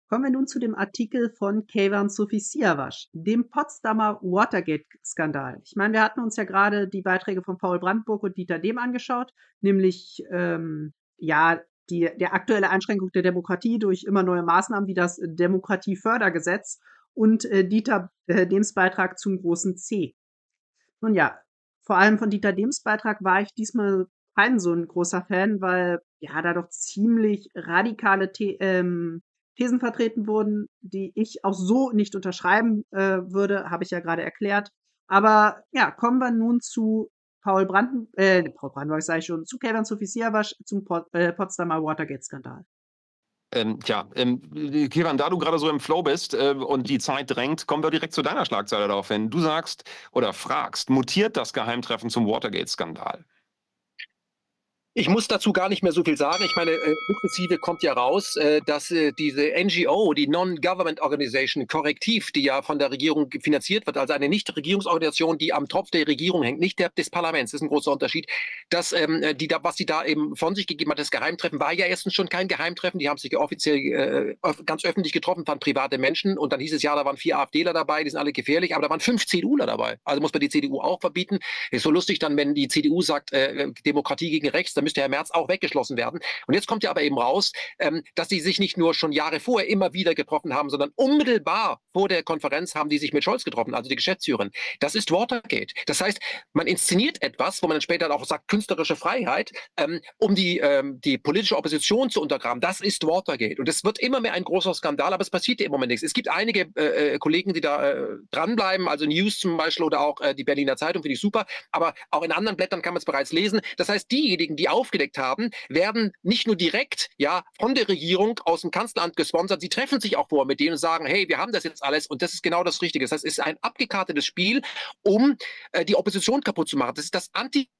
Kommen wir nun zu dem Artikel von Keyvan Sofisiavac, dem Potsdamer Watergate-Skandal. Ich meine, wir hatten uns ja gerade die Beiträge von Paul Brandenburg und Dieter Dehm angeschaut, nämlich ja, der aktuelle Einschränkung der Demokratie durch immer neue Maßnahmen wie das Demokratiefördergesetz und Dieter Dehms Beitrag zum großen C. Nun ja, vor allem von Dieter Dehms Beitrag war ich diesmal kein so ein großer Fan, weil, ja, da doch ziemlich radikale Thesen vertreten wurden, die ich auch so nicht unterschreiben, würde, habe ich ja gerade erklärt. Aber ja, kommen wir nun zu Paul Brandenburg sage ich schon, zu Keyvan Sofisiavac, zum Potsdamer Watergate-Skandal. Kieran, da du gerade so im Flow bist und die Zeit drängt, kommen wir direkt zu deiner Schlagzeile darauf hin. Du sagst oder fragst, mutiert das Geheimtreffen zum Watergate-Skandal? Ich muss dazu gar nicht mehr so viel sagen. Ich meine, sukzessive kommt ja raus, dass diese NGO, die Non-Government Organization Korrektiv, die ja von der Regierung finanziert wird, also eine Nichtregierungsorganisation, die am Tropf der Regierung hängt, nicht des Parlaments, das ist ein großer Unterschied, dass was sie da eben von sich gegeben hat, das Geheimtreffen, war ja erstens schon kein Geheimtreffen, die haben sich offiziell ganz öffentlich getroffen, waren private Menschen und dann hieß es ja, da waren 4 AfDler dabei, die sind alle gefährlich, aber da waren 5 CDUler dabei. Also muss man die CDU auch verbieten. Ist so lustig dann, wenn die CDU sagt, Demokratie gegen rechts, dann müsste Herr Merz auch weggeschlossen werden. Und jetzt kommt ja aber eben raus, dass sie sich nicht nur schon Jahre vorher immer wieder getroffen haben, sondern unmittelbar vor der Konferenz haben die sich mit Scholz getroffen, also die Geschäftsführerin. Das ist Watergate. Das heißt, man inszeniert etwas, wo man dann später auch sagt, künstlerische Freiheit, um die politische Opposition zu untergraben. Das ist Watergate. Und es wird immer mehr ein großer Skandal, aber es passiert im Moment nichts. Es gibt einige Kollegen, die da dranbleiben, also News zum Beispiel oder auch die Berliner Zeitung, finde ich super, aber auch in anderen Blättern kann man es bereits lesen. Das heißt, diejenigen, die aufgedeckt haben, werden nicht nur direkt von der Regierung aus dem Kanzleramt gesponsert, sie treffen sich auch vor mit denen und sagen, hey, wir haben das jetzt alles und das ist genau das Richtige. Das heißt, es ist ein abgekartetes Spiel, um die Opposition kaputt zu machen. Das ist das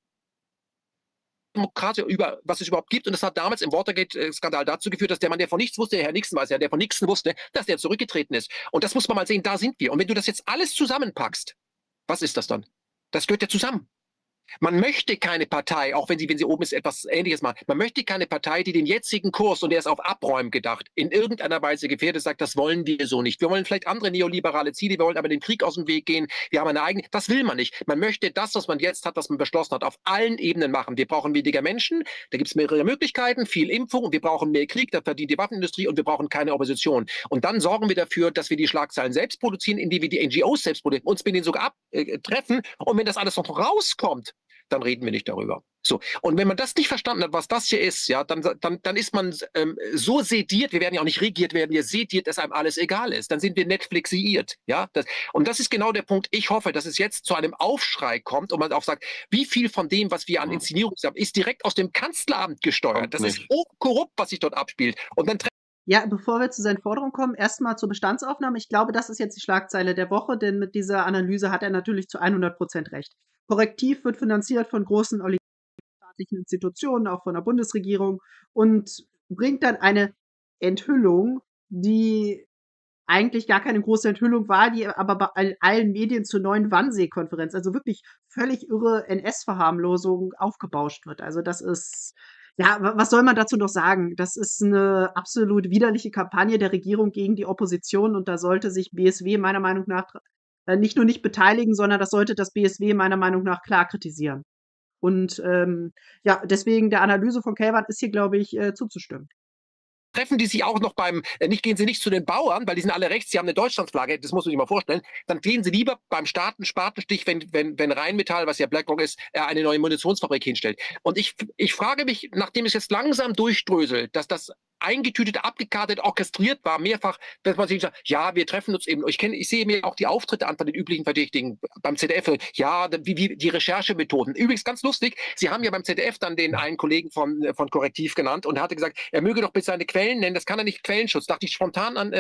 Demokratie was es überhaupt gibt. Und das hat damals im Watergate-Skandal dazu geführt, dass der Mann, der von nichts wusste, der Herr Nixon weiß ja, der von Nixon wusste, dass der zurückgetreten ist. Und das muss man mal sehen, da sind wir. Und wenn du das jetzt alles zusammenpackst, was ist das dann? Das gehört ja zusammen. Man möchte keine Partei, auch wenn sie oben ist, etwas Ähnliches machen. Man möchte keine Partei, die den jetzigen Kurs, und der ist auf Abräumen gedacht, in irgendeiner Weise gefährdet, sagt, das wollen wir so nicht. Wir wollen vielleicht andere neoliberale Ziele, wir wollen aber den Krieg aus dem Weg gehen. Wir haben eine eigene, das will man nicht. Man möchte das, was man jetzt hat, was man beschlossen hat, auf allen Ebenen machen. Wir brauchen weniger Menschen, da gibt es mehrere Möglichkeiten, viel Impfung, wir brauchen mehr Krieg, da verdient die Waffenindustrie und wir brauchen keine Opposition. Und dann sorgen wir dafür, dass wir die Schlagzeilen selbst produzieren, indem wir die NGOs selbst produzieren, uns mit denen sogar abtreffen. Und wenn das alles noch rauskommt, dann reden wir nicht darüber. So. Und wenn man das nicht verstanden hat, was das hier ist, ja, dann ist man so sediert, wir werden ja auch nicht regiert, wir werden ja sediert, dass einem alles egal ist. Dann sind wir Netflixiert. Ja? Und das ist genau der Punkt. Ich hoffe, dass es jetzt zu einem Aufschrei kommt und man auch sagt, wie viel von dem, was wir an Inszenierung haben, ist direkt aus dem Kanzleramt gesteuert. Das ist hochkorrupt, was sich dort abspielt. Und dann Ja, bevor wir zu seinen Forderungen kommen, erstmal zur Bestandsaufnahme. Ich glaube, das ist jetzt die Schlagzeile der Woche, denn mit dieser Analyse hat er natürlich zu 100% recht. Korrektiv wird finanziert von großen staatlichen Institutionen, auch von der Bundesregierung und bringt dann eine Enthüllung, die eigentlich gar keine große Enthüllung war, die aber bei allen Medien zur neuen Wannsee-Konferenz, also wirklich völlig irre NS-Verharmlosung aufgebauscht wird. Also das ist, ja, was soll man dazu noch sagen? Das ist eine absolut widerliche Kampagne der Regierung gegen die Opposition und da sollte sich BSW meiner Meinung nach nicht nur nicht beteiligen, sondern das sollte das BSW meiner Meinung nach klar kritisieren. Und ja, deswegen der Analyse von Keyvan ist hier, glaube ich, zuzustimmen. treffen die sich auch noch gehen sie nicht zu den Bauern, weil die sind alle rechts, sie haben eine Deutschlandflagge, das muss man sich mal vorstellen, dann gehen sie lieber beim Spatenstich, wenn Rheinmetall, was ja BlackRock ist, eine neue Munitionsfabrik hinstellt. Und ich frage mich, nachdem es jetzt langsam durchdröselt, dass das eingetütet, abgekartet, orchestriert war, mehrfach, dass man sich sagt, ja, wir treffen uns eben. Ich sehe mir auch die Auftritte an von den üblichen Verdächtigen beim ZDF. Ja, wie die Recherchemethoden. Übrigens ganz lustig, Sie haben ja beim ZDF dann den einen Kollegen von Korrektiv genannt und er hatte gesagt, er möge doch bitte seine Quellen nennen. Das kann er nicht, Quellenschutz. Dachte ich spontan an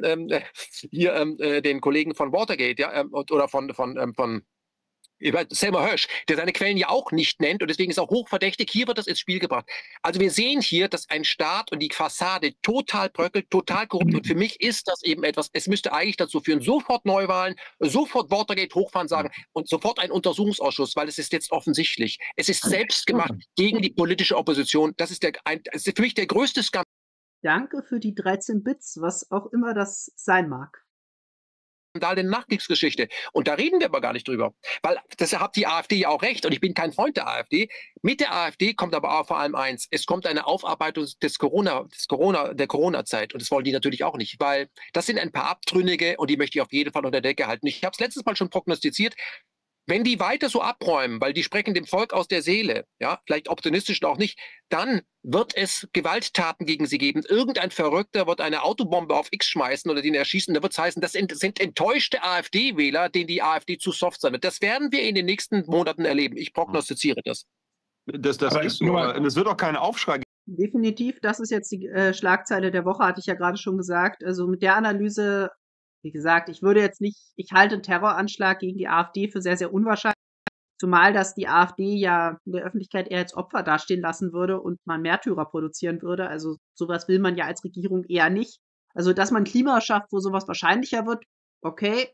den Kollegen von Watergate, ja, oder von Selma Hirsch, der seine Quellen ja auch nicht nennt und deswegen ist auch hochverdächtig. Hier wird das ins Spiel gebracht. Also wir sehen hier, dass ein Staat und die Fassade total bröckelt, total korrupt und für mich ist das eben etwas, es müsste eigentlich dazu führen, sofort Neuwahlen, sofort Watergate hochfahren sagen und sofort einen Untersuchungsausschuss, weil es ist jetzt offensichtlich. Es ist selbst gemacht gegen die politische Opposition. Das ist für mich der größte Skandal. Danke für die 13 Bits, was auch immer das sein mag. Skandal in der Nachkriegsgeschichte. Und da reden wir aber gar nicht drüber. Weil das hat die AfD ja auch recht und ich bin kein Freund der AfD. Mit der AfD kommt aber auch vor allem eins. Es kommt eine Aufarbeitung der Corona-Zeit und das wollen die natürlich auch nicht, weil das sind ein paar Abtrünnige und die möchte ich auf jeden Fall unter der Decke halten. Ich habe es letztes Mal schon prognostiziert. Wenn die weiter so abräumen, weil die sprechen dem Volk aus der Seele, ja, vielleicht optimistisch auch nicht, dann wird es Gewalttaten gegen sie geben. Irgendein Verrückter wird eine Autobombe auf X schmeißen oder den erschießen. Da wird es heißen, das sind enttäuschte AfD-Wähler, denen die AfD zu soft sein wird. Das werden wir in den nächsten Monaten erleben. Ich prognostiziere das. Das Aber ist so. nur mal- Aber es wird auch keinen Aufschrei Definitiv, das ist jetzt die Schlagzeile der Woche, hatte ich ja gerade schon gesagt. Also mit der Analyse, wie gesagt, ich halte einen Terroranschlag gegen die AfD für sehr, sehr unwahrscheinlich. Zumal dass die AfD ja in der Öffentlichkeit eher als Opfer dastehen lassen würde und man Märtyrer produzieren würde. Also sowas will man ja als Regierung eher nicht. Also dass man ein Klima schafft, wo sowas wahrscheinlicher wird, okay,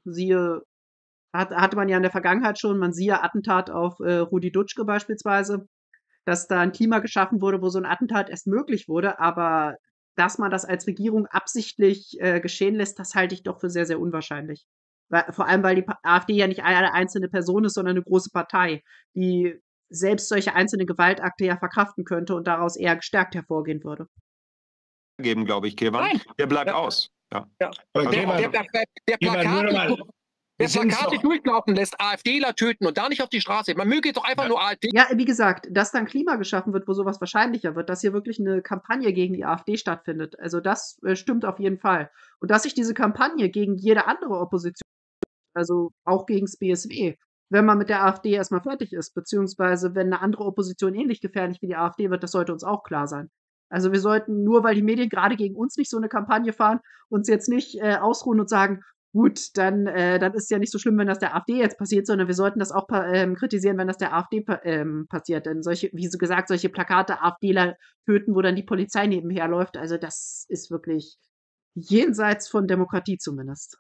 hatte man ja in der Vergangenheit schon, man siehe Attentat auf Rudi Dutschke beispielsweise, dass da ein Klima geschaffen wurde, wo so ein Attentat erst möglich wurde, aber dass man das als Regierung absichtlich geschehen lässt, das halte ich doch für sehr, sehr unwahrscheinlich. Vor allem, weil die AfD ja nicht eine einzelne Person ist, sondern eine große Partei, die selbst solche einzelne Gewaltakte ja verkraften könnte und daraus eher gestärkt hervorgehen würde. geben, glaube ich, Kevan. Nein. Der bleibt Ja. aus. Ja. Ja. Aber Also, Kevan, Der Kevan, nur noch mal, Plakate, wir sind Plakate doch, durchlaufen lässt, AfDler töten und da nicht auf die Straße. Man möge doch einfach Ja. nur AfD. Ja, wie gesagt, dass da ein Klima geschaffen wird, wo sowas wahrscheinlicher wird, dass hier wirklich eine Kampagne gegen die AfD stattfindet. Also das stimmt auf jeden Fall. Und dass sich diese Kampagne gegen jede andere Opposition, also auch gegens BSW, wenn man mit der AfD erstmal fertig ist, beziehungsweise wenn eine andere Opposition ähnlich gefährlich wie die AfD wird, das sollte uns auch klar sein. Also wir sollten, nur weil die Medien gerade gegen uns nicht so eine Kampagne fahren, uns jetzt nicht ausruhen und sagen, gut, dann ist es ja nicht so schlimm, wenn das der AfD jetzt passiert, sondern wir sollten das auch kritisieren, wenn das der AfD passiert. Denn solche, wie so gesagt, solche Plakate AfDler töten, wo dann die Polizei nebenher läuft, also das ist wirklich jenseits von Demokratie zumindest.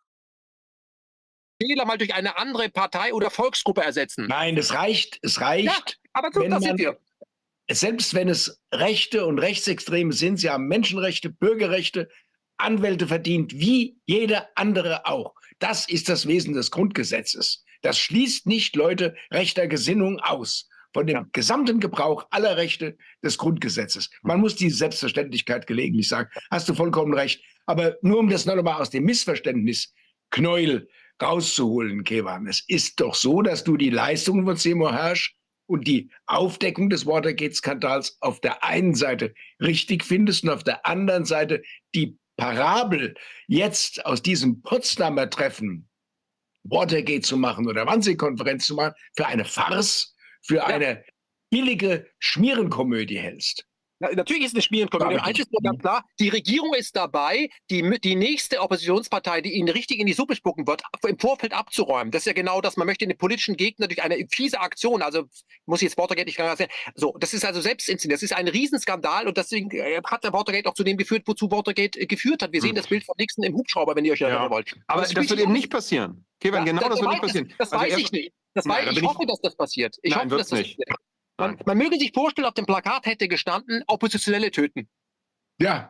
Wähler mal durch eine andere Partei oder Volksgruppe ersetzen. nein, es reicht, Ja, aber so, wenn das sind man- wir. selbst wenn es Rechte und Rechtsextreme sind, sie haben Menschenrechte, Bürgerrechte, Anwälte verdient, wie jeder andere auch. Das ist das Wesen des Grundgesetzes. Das schließt nicht Leute rechter Gesinnung aus von dem gesamten Gebrauch aller Rechte des Grundgesetzes. Man muss diese Selbstverständlichkeit gelegentlich sagen. Hast du vollkommen recht. Aber nur um das noch einmal aus dem Missverständnis Knäuel rauszuholen, Kevan. Es ist doch so, dass du die Leistungen von Seymour Hersh und die Aufdeckung des Watergate-Skandals auf der einen Seite richtig findest und auf der anderen Seite die Parabel jetzt aus diesem Potsdamer Treffen Watergate zu machen oder Wannsee-Konferenz zu machen, für eine Farce, für eine billige Schmierenkomödie hältst. Natürlich ist es eine Schmierenkomödie. Ja, Eins ist nur ganz klar, die Regierung ist dabei, die nächste Oppositionspartei, die ihnen richtig in die Suppe spucken wird, im Vorfeld abzuräumen. Das ist ja genau das, man möchte den politischen Gegner durch eine fiese Aktion, also muss ich jetzt Watergate nicht sagen, so, das ist also Selbstinszeniert, das ist ein Riesenskandal und deswegen hat der Watergate auch zu dem geführt, wozu Watergate geführt hat. Wir sehen das Bild von Nixon im Hubschrauber, wenn ihr euch erinnern wollt. aber das wird eben nicht passieren. Kevan, genau das wird nicht passieren. Das Also weiß ich nicht. Nein, Ich hoffe, dass das passiert. Ich Nein, hoffe, wird's dass das nicht. passiert. Man möge sich vorstellen, auf dem Plakat hätte gestanden, Oppositionelle töten. Ja.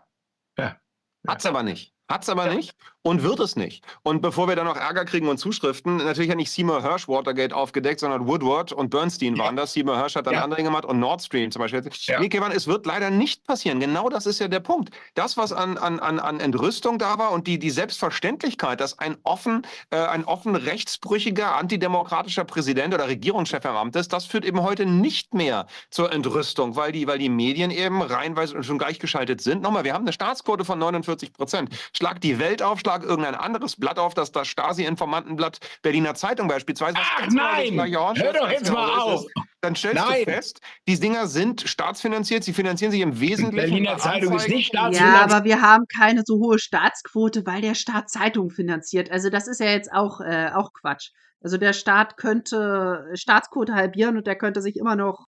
Hat's aber nicht. Hat's aber nicht und wird es nicht. Und bevor wir dann noch Ärger kriegen und Zuschriften, natürlich hat nicht Seymour Hersh Watergate aufgedeckt, sondern Woodward und Bernstein waren das. Seymour Hersh hat dann andere gemacht und Nord Stream zum Beispiel. Nee, Kevan, es wird leider nicht passieren. Genau das ist ja der Punkt. Das, was an Entrüstung da war und die Selbstverständlichkeit, dass ein offen rechtsbrüchiger, antidemokratischer Präsident oder Regierungschef im Amt ist, das führt eben heute nicht mehr zur Entrüstung, weil die Medien eben reihenweise schon gleichgeschaltet sind. Nochmal, wir haben eine Staatsquote von 49%. Schlag die Welt auf, schlag irgendein anderes Blatt auf, das Stasi-Informantenblatt Berliner Zeitung beispielsweise. Ach nein, hör doch jetzt mal auf. Dann stellst du fest, die Dinger sind staatsfinanziert, sie finanzieren sich im Wesentlichen. Berliner Zeitung ist nicht Ja, staatsfinanziert. aber wir haben keine so hohe Staatsquote, weil der Staat Zeitungen finanziert. Also das ist ja jetzt auch Quatsch. Also der Staat könnte Staatsquote halbieren und der könnte sich immer noch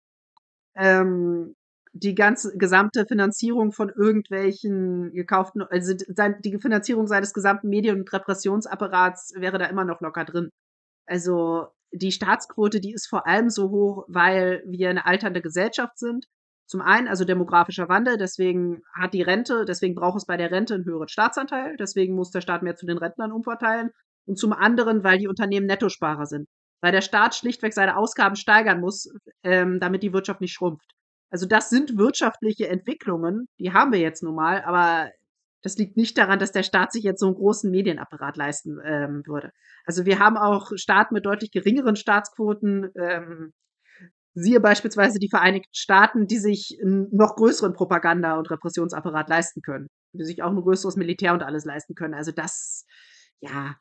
die gesamte Finanzierung von irgendwelchen gekauften, also die Finanzierung seines gesamten Medien- und Repressionsapparats wäre da immer noch locker drin. Also die Staatsquote, die ist vor allem so hoch, weil wir eine alternde Gesellschaft sind, Zum einen, also demografischer Wandel, deswegen braucht es bei der Rente einen höheren Staatsanteil, deswegen muss der Staat mehr zu den Rentnern umverteilen. Und zum anderen, weil die Unternehmen Nettosparer sind. Weil der Staat schlichtweg seine Ausgaben steigern muss, damit die Wirtschaft nicht schrumpft. Also das sind wirtschaftliche Entwicklungen, die haben wir jetzt nun mal, aber das liegt nicht daran, dass der Staat sich jetzt so einen großen Medienapparat leisten würde. Also wir haben auch Staaten mit deutlich geringeren Staatsquoten, siehe beispielsweise die Vereinigten Staaten, die sich einen noch größeren Propaganda- und Repressionsapparat leisten können. Die sich auch ein größeres Militär und alles leisten können. Also das, ja.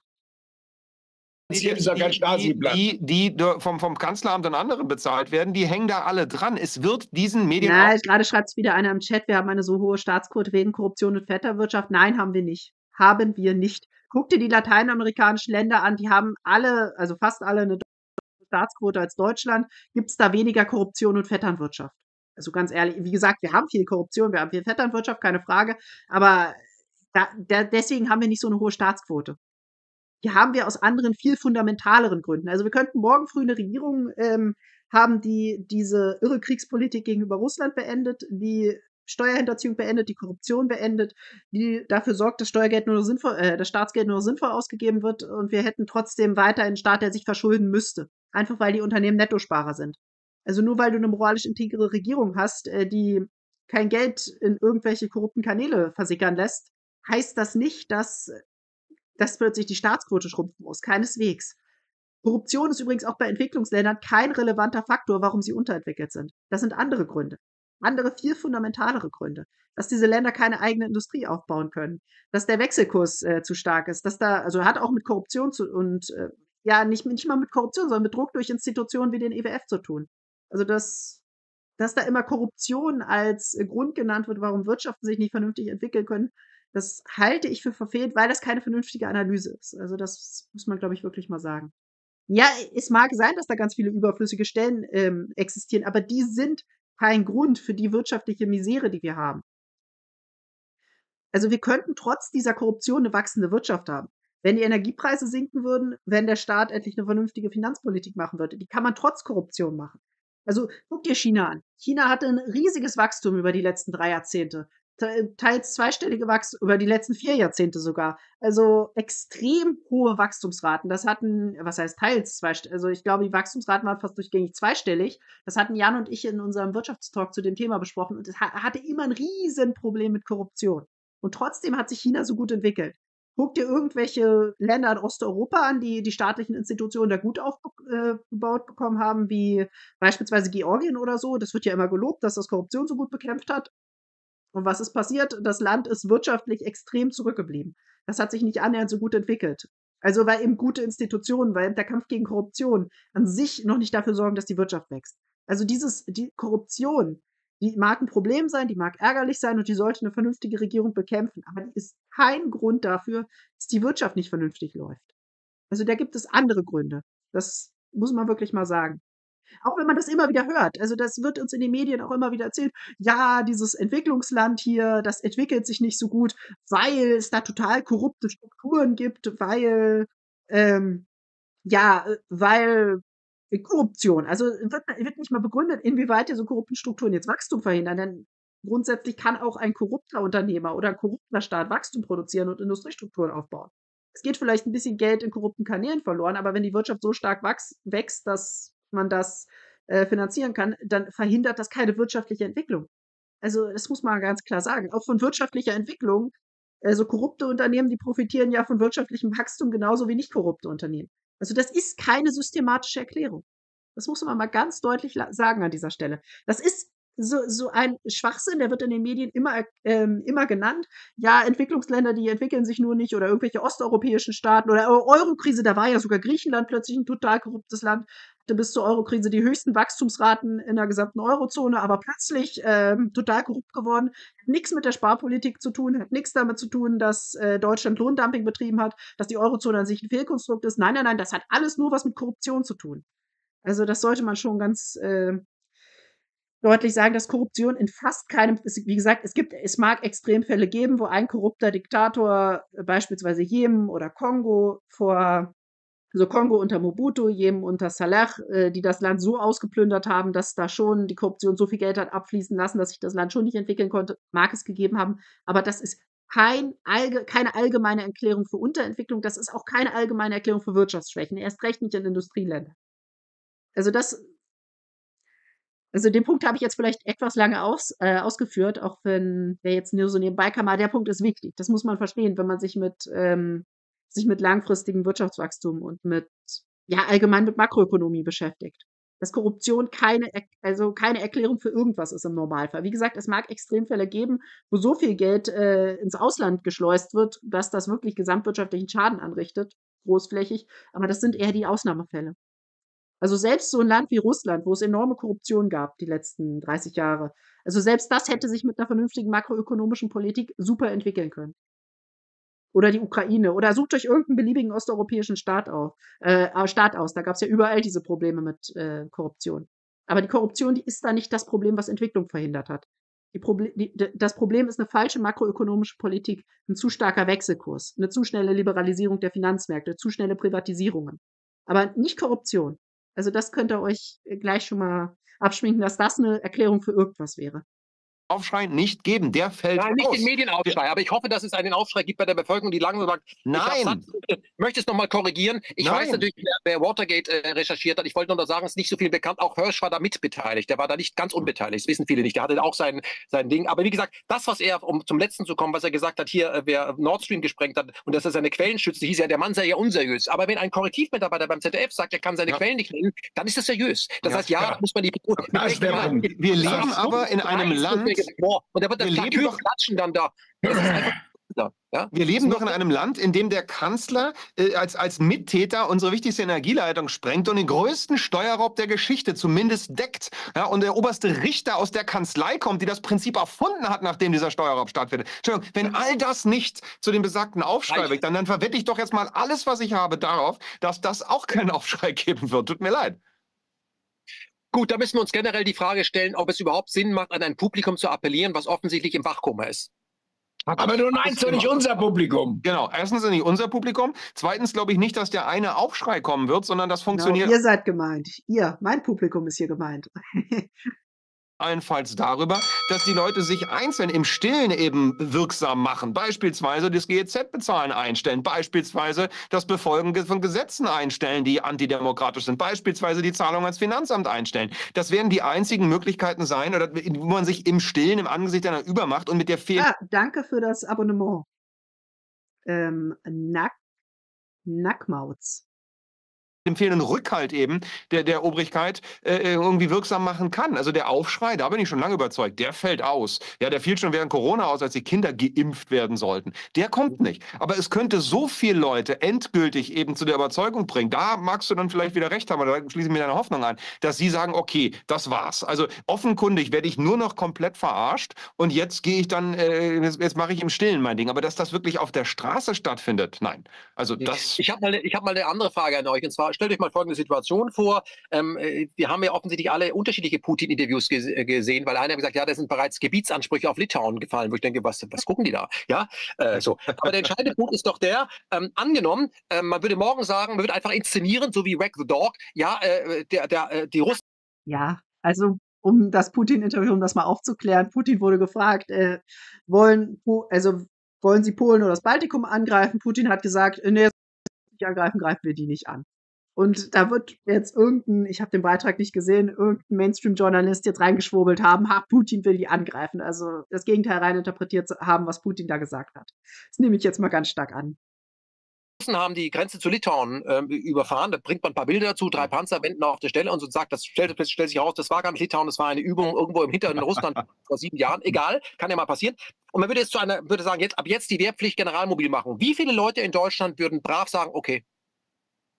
Hier ist ja kein Stasi-Plan. Die vom Kanzleramt und anderen bezahlt werden, die hängen da alle dran. Es wird diesen Medien Na, gerade schreibt es wieder einer im Chat, wir haben eine so hohe Staatsquote wegen Korruption und Vetternwirtschaft. Nein, haben wir nicht. Haben wir nicht. Guck dir die lateinamerikanischen Länder an, die haben alle, also fast alle eine Staatsquote als Deutschland, gibt es da weniger Korruption und Vetternwirtschaft. Also ganz ehrlich, wie gesagt, wir haben viel Korruption, wir haben viel Vetternwirtschaft, keine Frage, aber deswegen haben wir nicht so eine hohe Staatsquote. Die haben wir aus anderen, viel fundamentaleren Gründen. Also wir könnten morgen früh eine Regierung haben, die diese irre Kriegspolitik gegenüber Russland beendet, die Steuerhinterziehung beendet, die Korruption beendet, die dafür sorgt, dass das Staatsgeld nur sinnvoll ausgegeben wird und wir hätten trotzdem weiter einen Staat, der sich verschulden müsste. Einfach weil die Unternehmen Nettosparer sind. Also nur weil du eine moralisch integre Regierung hast, die kein Geld in irgendwelche korrupten Kanäle versickern lässt, heißt das nicht, dass plötzlich die Staatsquote schrumpfen muss. Keineswegs. Korruption ist übrigens auch bei Entwicklungsländern kein relevanter Faktor, warum sie unterentwickelt sind. Das sind andere Gründe. Andere, viel fundamentalere Gründe. Dass diese Länder keine eigene Industrie aufbauen können. Dass der Wechselkurs zu stark ist. Also hat auch mit Korruption nicht mal mit Korruption, sondern mit Druck durch Institutionen wie den IWF zu tun. Also dass da immer Korruption als Grund genannt wird, warum Wirtschaften sich nicht vernünftig entwickeln können, das halte ich für verfehlt, weil das keine vernünftige Analyse ist. Also das muss man, glaube ich, wirklich mal sagen. Ja, es mag sein, dass da ganz viele überflüssige Stellen existieren, aber die sind kein Grund für die wirtschaftliche Misere, die wir haben. Also wir könnten trotz dieser Korruption eine wachsende Wirtschaft haben. Wenn die Energiepreise sinken würden, wenn der Staat endlich eine vernünftige Finanzpolitik machen würde, die kann man trotz Korruption machen. Also guck dir China an. China hatte ein riesiges Wachstum über die letzten 3 Jahrzehnte. Teils zweistellige Wachstum, über die letzten 4 Jahrzehnte sogar. Also extrem hohe Wachstumsraten. Das hatten, was heißt teils zweistellig? Also ich glaube, die Wachstumsraten waren fast durchgängig zweistellig. Das hatten Jan und ich in unserem Wirtschaftstalk zu dem Thema besprochen. Und es hatte immer ein Riesenproblem mit Korruption. Und trotzdem hat sich China so gut entwickelt. Guck dir irgendwelche Länder in Osteuropa an, die staatlichen Institutionen da gut aufgebaut bekommen haben, wie beispielsweise Georgien oder so. Das wird ja immer gelobt, dass das Korruption so gut bekämpft hat. Und was ist passiert? Das Land ist wirtschaftlich extrem zurückgeblieben. Das hat sich nicht annähernd so gut entwickelt. Also weil eben gute Institutionen, weil der Kampf gegen Korruption an sich noch nicht dafür sorgen, dass die Wirtschaft wächst. Also die Korruption, die mag ein Problem sein, die mag ärgerlich sein und die sollte eine vernünftige Regierung bekämpfen. Aber die ist kein Grund dafür, dass die Wirtschaft nicht vernünftig läuft. Also da gibt es andere Gründe. Das muss man wirklich mal sagen. Auch wenn man das immer wieder hört. Also das wird uns in den Medien auch immer wieder erzählt. Ja, dieses Entwicklungsland hier, das entwickelt sich nicht so gut, weil es da total korrupte Strukturen gibt, weil Korruption. Also wird nicht mal begründet, inwieweit diese korrupten Strukturen jetzt Wachstum verhindern. Denn grundsätzlich kann auch ein korrupter Unternehmer oder ein korrupter Staat Wachstum produzieren und Industriestrukturen aufbauen. Es geht vielleicht ein bisschen Geld in korrupten Kanälen verloren, aber wenn die Wirtschaft so stark wächst, dass man das finanzieren kann, dann verhindert das keine wirtschaftliche Entwicklung. Also das muss man ganz klar sagen. Auch von wirtschaftlicher Entwicklung, also korrupte Unternehmen, die profitieren ja von wirtschaftlichem Wachstum genauso wie nicht korrupte Unternehmen. Also das ist keine systematische Erklärung. Das muss man mal ganz deutlich sagen an dieser Stelle. Das ist so ein Schwachsinn, der wird in den Medien immer genannt. Ja, Entwicklungsländer, die entwickeln sich nur nicht oder irgendwelche osteuropäischen Staaten oder Eurokrise, da war ja sogar Griechenland plötzlich ein total korruptes Land, hatte bis zur Eurokrise die höchsten Wachstumsraten in der gesamten Eurozone, aber plötzlich total korrupt geworden. Hat nichts mit der Sparpolitik zu tun, hat nichts damit zu tun, dass Deutschland Lohndumping betrieben hat, dass die Eurozone an sich ein Fehlkonstrukt ist. Nein, das hat alles nur was mit Korruption zu tun. Also das sollte man schon ganz deutlich sagen, dass Korruption in fast keinem, wie gesagt, es mag Extremfälle geben, wo ein korrupter Diktator, beispielsweise Jemen oder Kongo, vor So Kongo unter Mobutu, Jemen unter Saleh, die das Land so ausgeplündert haben, dass da schon die Korruption so viel Geld hat abfließen lassen, dass sich das Land schon nicht entwickeln konnte, mag es gegeben haben. Aber das ist keine allgemeine Erklärung für Unterentwicklung. Das ist auch keine allgemeine Erklärung für Wirtschaftsschwächen. Erst recht nicht in Industrieländern. Also den Punkt habe ich jetzt vielleicht etwas lange ausgeführt, auch wenn der jetzt nur so nebenbei kam. Aber der Punkt ist wichtig. Das muss man verstehen, wenn man sich mit langfristigem Wirtschaftswachstum und allgemein mit Makroökonomie beschäftigt. Dass Korruption keine Erklärung für irgendwas ist im Normalfall. Wie gesagt, es mag Extremfälle geben, wo so viel Geld ins Ausland geschleust wird, dass das wirklich gesamtwirtschaftlichen Schaden anrichtet, großflächig. Aber das sind eher die Ausnahmefälle. Also selbst so ein Land wie Russland, wo es enorme Korruption gab die letzten 30 Jahre, also selbst das hätte sich mit einer vernünftigen makroökonomischen Politik super entwickeln können. Oder die Ukraine. Oder sucht euch irgendeinen beliebigen osteuropäischen Staat aus. Da gab es ja überall diese Probleme mit Korruption. Aber die Korruption, die ist da nicht das Problem, was Entwicklung verhindert hat. Das Problem ist eine falsche makroökonomische Politik, ein zu starker Wechselkurs, eine zu schnelle Liberalisierung der Finanzmärkte, zu schnelle Privatisierungen. Aber nicht Korruption. Also das könnt ihr euch gleich schon mal abschminken, dass das eine Erklärung für irgendwas wäre. Aufschrei nicht geben, der fällt Nein, nicht aus. den Medienaufschrei, aber ich hoffe, dass es einen Aufschrei gibt bei der Bevölkerung, die langsam sagt, Nein. Ich möchte es nochmal korrigieren. Ich weiß natürlich, wer Watergate recherchiert hat. Ich wollte nur noch sagen, es ist nicht so viel bekannt. Auch Hirsch war da mitbeteiligt. Der war da nicht ganz unbeteiligt. Das wissen viele nicht. Der hatte auch sein Ding. Aber wie gesagt, das, was er, um zum Letzten zu kommen, was er gesagt hat, hier, wer Nord Stream gesprengt hat und dass er seine Quellen schützt, hieß ja, der Mann sei ja unseriös. Aber wenn ein Korrektivmitarbeiter beim ZDF sagt, er kann seine Quellen nicht nennen, dann ist das seriös. Das heißt, muss man die... Wir leben aber in einem Land... Und da wird das Klatschen dann da. Das ist einfach ja? Wir leben doch in einem Land, in dem der Kanzler als Mittäter unsere wichtigste Energieleitung sprengt und den größten Steuerraub der Geschichte zumindest deckt. Ja, und der oberste Richter aus der Kanzlei kommt, die das Prinzip erfunden hat, nachdem dieser Steuerraub stattfindet. Entschuldigung, wenn all das nicht zu dem besagten Aufschrei weckt, dann verwette ich doch jetzt mal alles, was ich habe, darauf, dass das auch keinen Aufschrei geben wird. Tut mir leid. Gut, da müssen wir uns generell die Frage stellen, ob es überhaupt Sinn macht, an ein Publikum zu appellieren, was offensichtlich im Wachkoma ist. Aber du meinst doch nicht unser Publikum. Genau, erstens ist nicht unser Publikum. Zweitens glaube ich nicht, dass der eine Aufschrei kommen wird, sondern das funktioniert. Genau, ihr seid gemeint. Mein Publikum ist hier gemeint. Allenfalls darüber, dass die Leute sich einzeln im Stillen eben wirksam machen. Beispielsweise das GEZ-Bezahlen einstellen. Beispielsweise das Befolgen von Gesetzen einstellen, die antidemokratisch sind. Beispielsweise die Zahlung ans Finanzamt einstellen. Das werden die einzigen Möglichkeiten sein, wo man sich im Stillen, im Angesicht einer Übermacht und mit der danke für das Abonnement. Nackmauz. Dem fehlenden Rückhalt eben der Obrigkeit irgendwie wirksam machen kann. Also der Aufschrei, da bin ich schon lange überzeugt, der fällt aus. Ja, der fiel schon während Corona aus, als die Kinder geimpft werden sollten. Der kommt nicht. Aber es könnte so viele Leute endgültig eben zu der Überzeugung bringen, da magst du dann vielleicht wieder recht haben, oder da schließe ich mir deine Hoffnung an, dass sie sagen, okay, das war's. Also offenkundig werde ich nur noch komplett verarscht und jetzt gehe ich dann, jetzt mache ich im Stillen mein Ding. Aber dass das wirklich auf der Straße stattfindet, nein. Also das... Ich hab mal eine andere Frage an euch, und zwar stellt euch mal folgende Situation vor. Wir haben ja offensichtlich alle unterschiedliche Putin-Interviews gesehen, weil einer hat gesagt, ja, da sind bereits Gebietsansprüche auf Litauen gefallen, wo ich denke, was gucken die da? Ja, so. Aber der entscheidende Punkt ist doch der, angenommen, man würde morgen sagen, man würde einfach inszenieren, so wie Wag the Dog, ja, die Russen. Ja, also um das Putin-Interview, um das mal aufzuklären, Putin wurde gefragt, wollen Sie Polen oder das Baltikum angreifen? Putin hat gesagt, nee, nicht angreifen, greifen wir die nicht an. Und da wird jetzt ich habe den Beitrag nicht gesehen, irgendein Mainstream-Journalist jetzt reingeschwurbelt haben, Putin will die angreifen. Also das Gegenteil reininterpretiert haben, was Putin da gesagt hat. Das nehme ich jetzt mal ganz stark an. Haben die Grenze zu Litauen überfahren. Da bringt man ein paar Bilder dazu, 3 Panzer wenden auf der Stelle und so sagt, das stellt sich heraus, das war gar nicht Litauen, das war eine Übung irgendwo im hinteren Russland vor 7 Jahren. Egal, kann ja mal passieren. Und man würde jetzt würde sagen, ab jetzt die Wehrpflicht generalmobil machen. Wie viele Leute in Deutschland würden brav sagen, okay?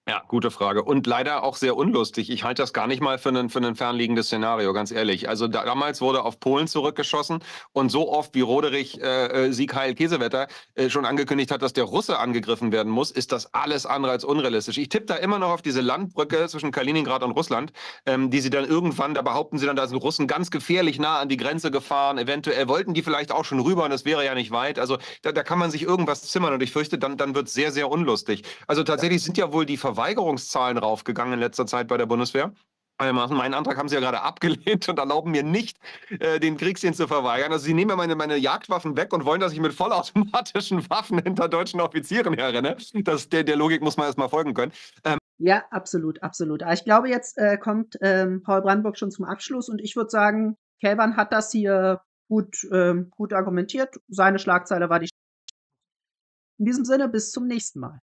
Ja, gute Frage. Und leider auch sehr unlustig. Ich halte das gar nicht mal für ein fernliegendes Szenario, ganz ehrlich. Also damals wurde auf Polen zurückgeschossen und so oft wie Roderich Sieg-Heil Kiesewetter schon angekündigt hat, dass der Russe angegriffen werden muss, ist das alles andere als unrealistisch. Ich tippe da immer noch auf diese Landbrücke zwischen Kaliningrad und Russland, die sie dann irgendwann, da behaupten sie dann, da sind Russen ganz gefährlich nah an die Grenze gefahren. Eventuell wollten die vielleicht auch schon rüber und das wäre ja nicht weit. Also da kann man sich irgendwas zimmern und ich fürchte, dann wird es sehr, sehr unlustig. Also tatsächlich sind ja wohl die Verweigerungszahlen raufgegangen in letzter Zeit bei der Bundeswehr. Meinen Antrag haben sie ja gerade abgelehnt und erlauben mir nicht, den Kriegsdienst zu verweigern. Also sie nehmen mir meine Jagdwaffen weg und wollen, dass ich mit vollautomatischen Waffen hinter deutschen Offizieren herrenne. Der Logik muss man erstmal folgen können. Ja, absolut, absolut. Aber ich glaube, jetzt kommt Paul Brandenburg schon zum Abschluss und ich würde sagen, Kelban hat das hier gut argumentiert. Seine Schlagzeile war die. In diesem Sinne, bis zum nächsten Mal.